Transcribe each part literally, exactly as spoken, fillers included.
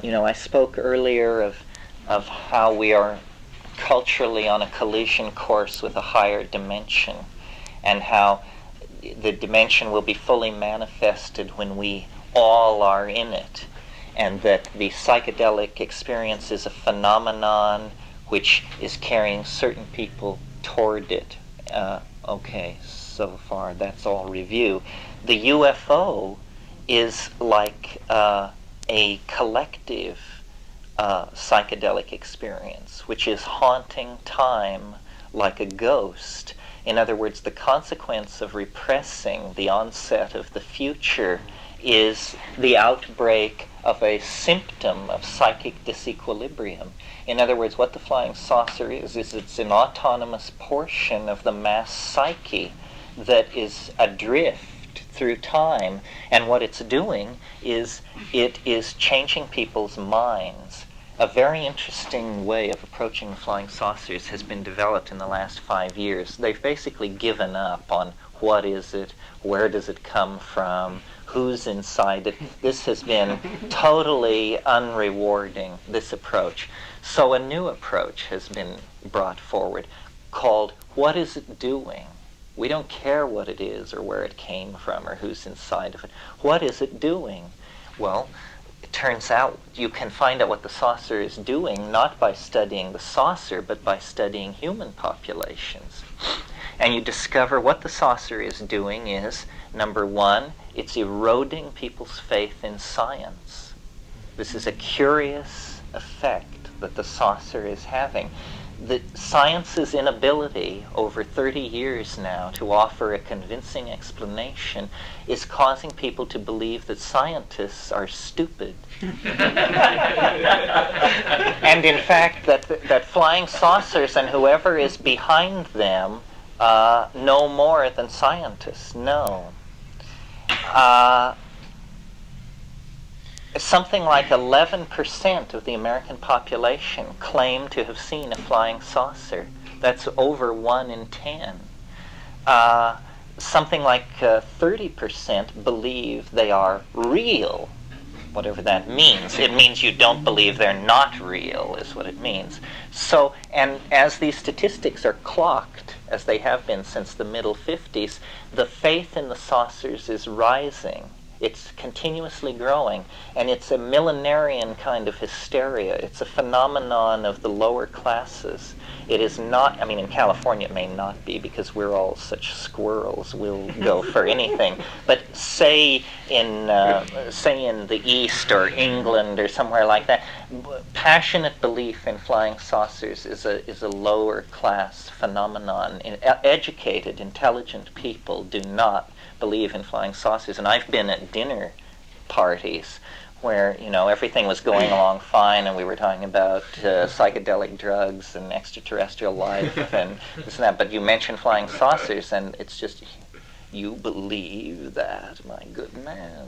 You know, I spoke earlier of, of how we are culturally on a collision course with a higher dimension, and how the dimension will be fully manifested when we all are in it, and that the psychedelic experience is a phenomenon which is carrying certain people toward it. Uh, okay, so far that's all review. The U F O is like uh, a collective uh, psychedelic experience, which is haunting time like a ghost. In other words, the consequence of repressing the onset of the future is the outbreak of a symptom of psychic disequilibrium. In other words, what the flying saucer is, is it's an autonomous portion of the mass psyche that is adrift through time, and what it's doing is it is changing people's minds. A very interesting way of approaching the flying saucers has been developed in the last five years. They've basically given up on what is it, where does it come from, who's inside it. This has been totally unrewarding, this approach. So a new approach has been brought forward called, what is it doing? We don't care what it is or where it came from or who's inside of it. What is it doing? Well, it turns out you can find out what the saucer is doing not by studying the saucer, but by studying human populations. And you discover what the saucer is doing is, number one, it's eroding people's faith in science. This is a curious effect that the saucer is having. The science's inability over thirty years now to offer a convincing explanation is causing people to believe that scientists are stupid. And in fact, that, that flying saucers and whoever is behind them uh, know more than scientists know. Uh, Something like eleven percent of the American population claim to have seen a flying saucer. That's over one in ten. Uh, something like uh, thirty percent believe they are real, whatever that means. It means you don't believe they're not real, is what it means. So, and as these statistics are clocked, as they have been since the middle fifties, the faith in the saucers is rising. It's continuously growing, and it's a millenarian kind of hysteria. It's a phenomenon of the lower classes. It is not, I mean, in California it may not be because we're all such squirrels, we'll go for anything. But say in, uh, say in the East or England or somewhere like that, passionate belief in flying saucers is a, is a lower class phenomenon. In, educated, intelligent people do not believe in flying saucers. And I've been at dinner parties where, you know, everything was going along fine and we were talking about uh, psychedelic drugs and extraterrestrial life and this and that, but you mention flying saucers and it's just, you believe that, my good man.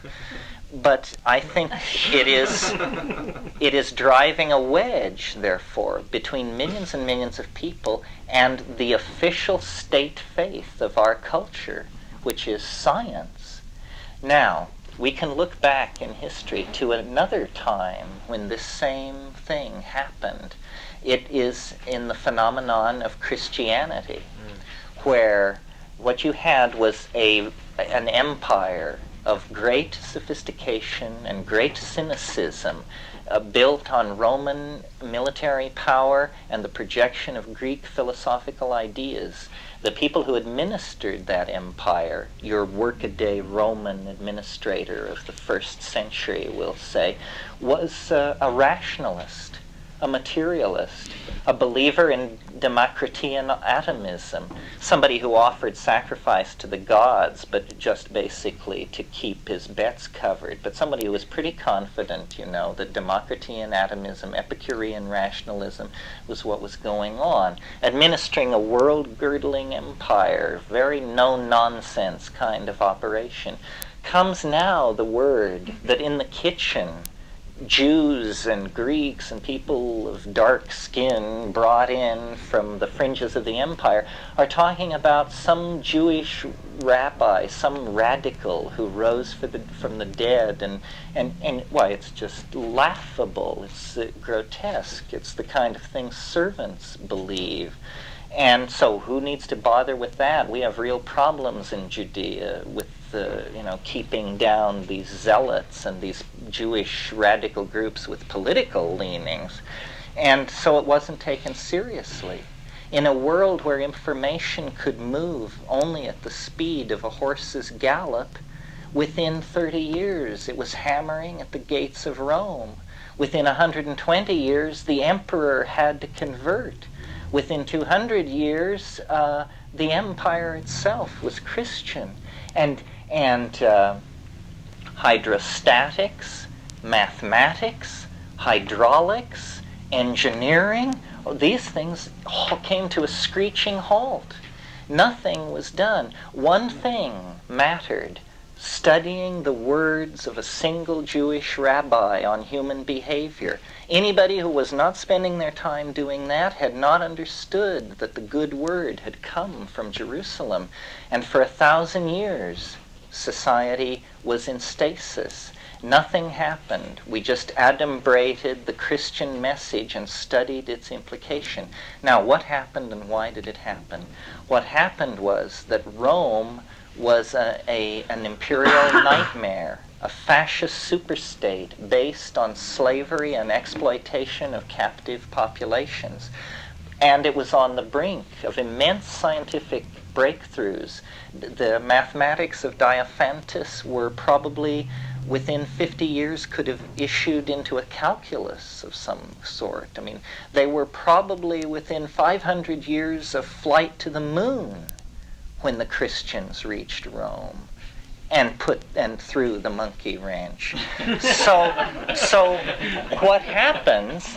But I think it is, it is driving a wedge, therefore, between millions and millions of people and the official state faith of our culture, which is science. Now, we can look back in history to another time when this same thing happened. It is in the phenomenon of Christianity, mm. where what you had was a, an empire of great sophistication and great cynicism, uh, built on Roman military power and the projection of Greek philosophical ideas. The people who administered that empire, your workaday Roman administrator of the first century, we'll say, was uh, a rationalist, a materialist, a believer in Democritean atomism, somebody who offered sacrifice to the gods, but just basically to keep his bets covered, but somebody who was pretty confident, you know, that Democritean atomism, Epicurean rationalism was what was going on, administering a world-girdling empire, very no-nonsense kind of operation. Comes now the word that in the kitchen, Jews and Greeks and people of dark skin brought in from the fringes of the empire are talking about some Jewish rabbi, some radical who rose for the, from the dead, and, and, and why, it's just laughable, it's uh, grotesque, it's the kind of thing servants believe. And so who needs to bother with that? We have real problems in Judea with the, you know, keeping down these zealots and these Jewish radical groups with political leanings. And so it wasn't taken seriously. In a world where information could move only at the speed of a horse's gallop, within thirty years it was hammering at the gates of Rome. Within one hundred twenty years, the emperor had to convert. Within two hundred years, uh, the empire itself was Christian. And, and uh, hydrostatics, mathematics, hydraulics, engineering, these things all came to a screeching halt. Nothing was done. One thing mattered: studying the words of a single Jewish rabbi on human behavior. Anybody who was not spending their time doing that had not understood that the good word had come from Jerusalem. And for a thousand years, society was in stasis. Nothing happened. We just adumbrated the Christian message and studied its implication. Now, what happened and why did it happen? What happened was that Rome was a, a, an imperial nightmare, a fascist superstate based on slavery and exploitation of captive populations. And it was on the brink of immense scientific breakthroughs. The mathematics of Diophantus were probably, within fifty years, could have issued into a calculus of some sort. I mean, they were probably within five hundred years of flight to the moon when the Christians reached Rome and put and threw the monkey wrench. so, so what happens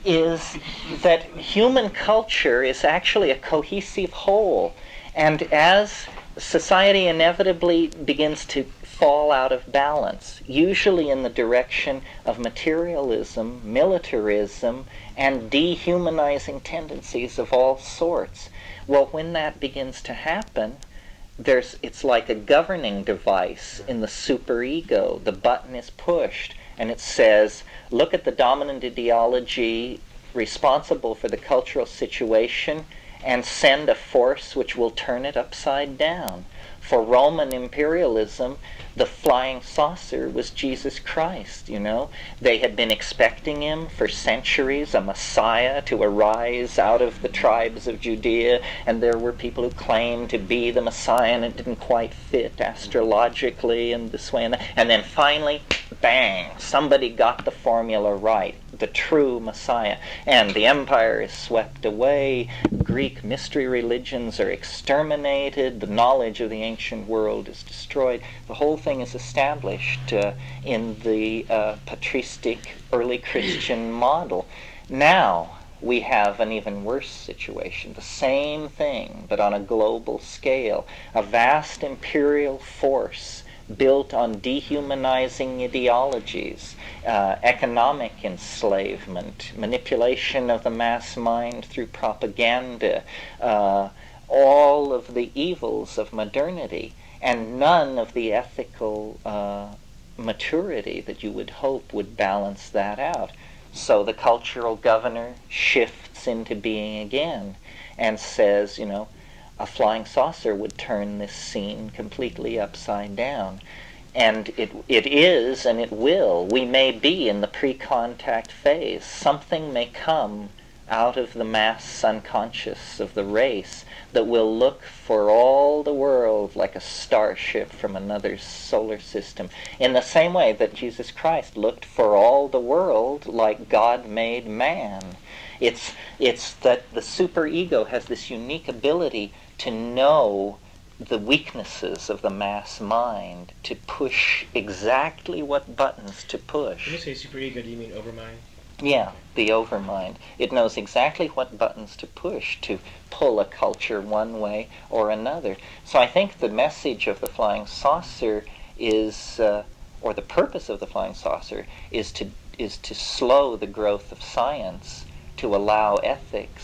is that human culture is actually a cohesive whole, and as society inevitably begins to fall out of balance, usually in the direction of materialism, militarism, and dehumanizing tendencies of all sorts. Well, when that begins to happen, there's, it's like a governing device in the superego. The button is pushed, and it says, look at the dominant ideology responsible for the cultural situation, and send a force which will turn it upside down. For Roman imperialism, the flying saucer was Jesus Christ, you know. They had been expecting him for centuries, a Messiah to arise out of the tribes of Judea, and there were people who claimed to be the Messiah, and it didn't quite fit astrologically and this way and that. And then finally, bang, somebody got the formula right, the true Messiah. And the empire is swept away, Greek mystery religions are exterminated, the knowledge of the ancient world is destroyed. The whole thing is established uh, in the uh, patristic early Christian model. Now we have an even worse situation, the same thing, but on a global scale. A vast imperial force built on dehumanizing ideologies, uh, economic enslavement, manipulation of the mass mind through propaganda, uh, all of the evils of modernity, and none of the ethical uh, maturity that you would hope would balance that out. So the cultural governor shifts into being again and says, you know, a flying saucer would turn this scene completely upside down. And it, it is, and it will. We may be in the pre-contact phase. Something may come out of the mass unconscious of the race that will look for all the world like a starship from another solar system, in the same way that Jesus Christ looked for all the world like God made man. It's, it's that the superego has this unique ability to know the weaknesses of the mass mind, to push exactly what buttons to push. When you say superego, do you mean overmind? Yeah, the overmind. It knows exactly what buttons to push to pull a culture one way or another. So I think the message of the flying saucer is, uh, or the purpose of the flying saucer, is to is to slow the growth of science, to allow ethics,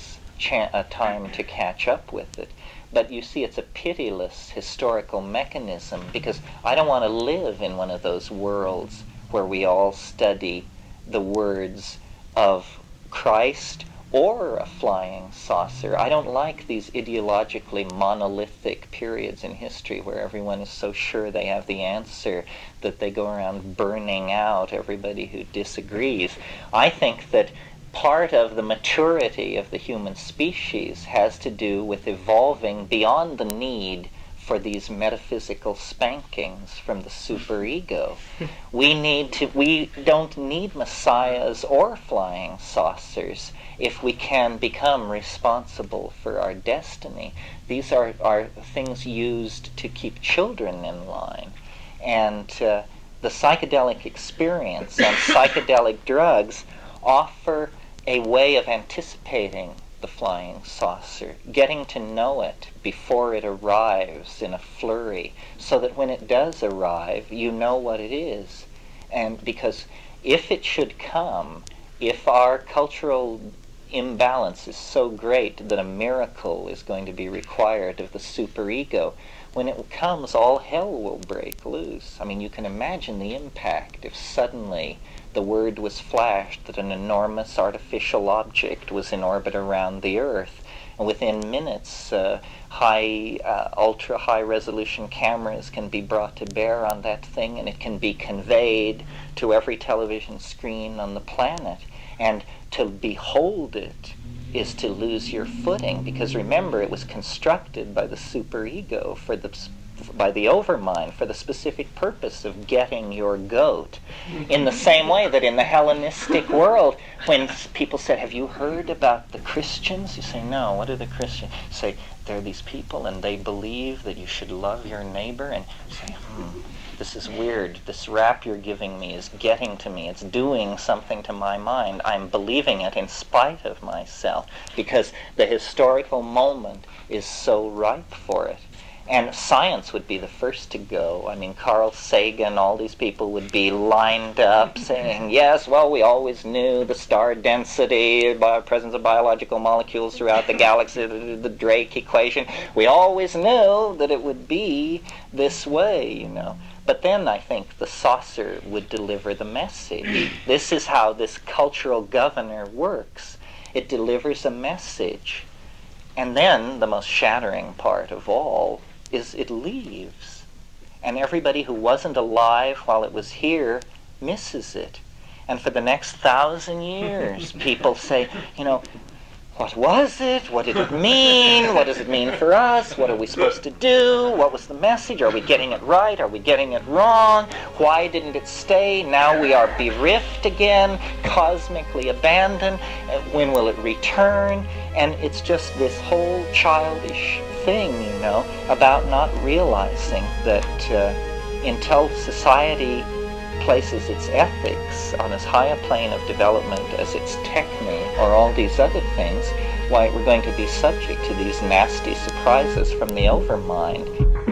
cha- a time to catch up with it. But you see, it's a pitiless historical mechanism, because I don't want to live in one of those worlds where we all study the words of Christ or a flying saucer. I don't like these ideologically monolithic periods in history where everyone is so sure they have the answer that they go around burning out everybody who disagrees. I think that part of the maturity of the human species has to do with evolving beyond the need for these metaphysical spankings from the superego. we need to we don't need messiahs or flying saucers if we can become responsible for our destiny. These are, are things used to keep children in line. And uh, the psychedelic experience and psychedelic drugs offer a way of anticipating the flying saucer, getting to know it before it arrives in a flurry, so that when it does arrive, you know what it is. And because if it should come, if our cultural imbalance is so great that a miracle is going to be required of the superego, when it comes, all hell will break loose. I mean, you can imagine the impact if suddenly the word was flashed that an enormous artificial object was in orbit around the Earth, and within minutes, uh, high, uh, ultra-high resolution cameras can be brought to bear on that thing, and it can be conveyed to every television screen on the planet. And to behold it is to lose your footing, because remember, it was constructed by the superego, for the by the overmind, for the specific purpose of getting your goat. In the same way that in the Hellenistic world, when people said, have you heard about the Christians? You say, no, what are the Christians? You say, they're these people and they believe that you should love your neighbor. And you say, hmm, this is weird. This rap you're giving me is getting to me. It's doing something to my mind. I'm believing it in spite of myself, because the historical moment is so ripe for it. And science would be the first to go. I mean, Carl Sagan, all these people would be lined up saying, yes, well, we always knew the star density, by presence of biological molecules throughout the galaxy, the, the Drake equation. We always knew that it would be this way, you know. But then I think the saucer would deliver the message. This is how this cultural governor works. It delivers a message. And then the most shattering part of all is it leaves. And everybody who wasn't alive while it was here misses it. And for the next thousand years, people say, you know, what was it? What did it mean? What does it mean for us? What are we supposed to do? What was the message? Are we getting it right? Are we getting it wrong? Why didn't it stay? Now we are bereft again, cosmically abandoned. When will it return? And it's just this whole childish thing, you know, about not realizing that uh, until society places its ethics on as high a plane of development as its techne or all these other things, why, we're going to be subject to these nasty surprises from the overmind.